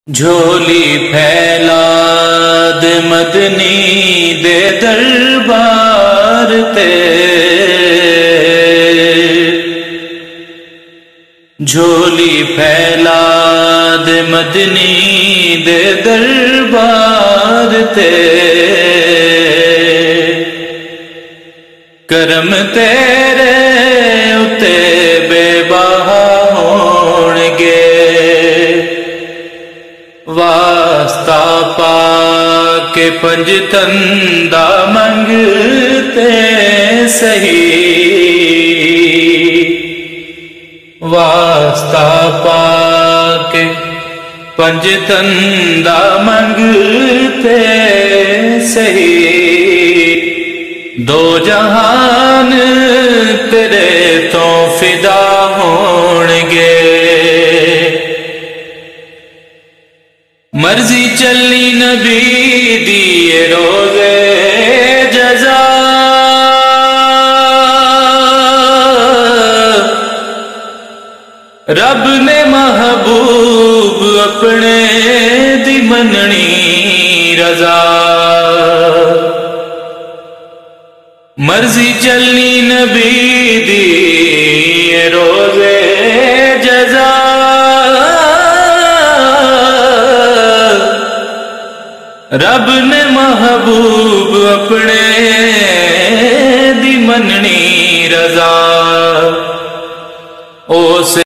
جھولی پھیلا دے مدنی دے دربار تے، جھولی پھیلا دے مدنی دے دربار تے، کرم تیرے اتے بے بہا ہون گے، واسطہ پا کے پنج تندہ منگتے سہی، واسطہ پا کے پنج تندہ منگتے سہی، دو جہان تیرے تو فدا ہون گے، مرضی چلی نبی دیے روزے جزا، رب نے محبوب اپنے دی مننی رضا، مرضی چلی نبی دیے روزے جزا، رب نے محبوب اپنے دی مننی رضا، او سے